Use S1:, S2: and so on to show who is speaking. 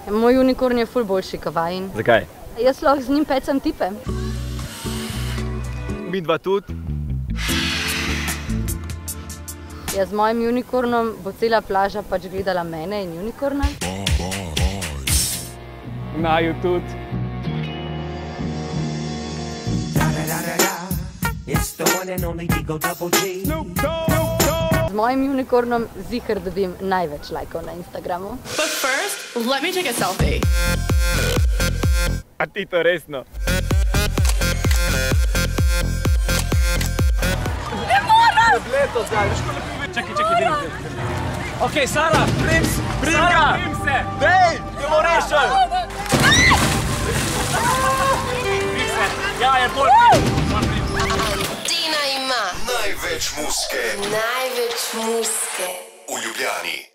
S1: Moj unikorn je ful boljši kot vajin.
S2: Zakaj?
S1: Jaz lahko z njim pecam tipe.
S2: Mi dva tudi.
S1: Ja, z mojim unikornom bo cela plaža pač gledala mene in unikorna.
S2: Naju tudi.
S1: Z mojim unikornom ziher dobim največ lajkov na Instagramu.
S3: But first, let me take a selfie.
S2: A ti to resno?
S3: Ne moram!
S2: Čakaj, Okej, Sara, prim se! Dej, te bo rešil! Ja, je bolj prim.
S4: Tina ima največ muske v Ljubljani.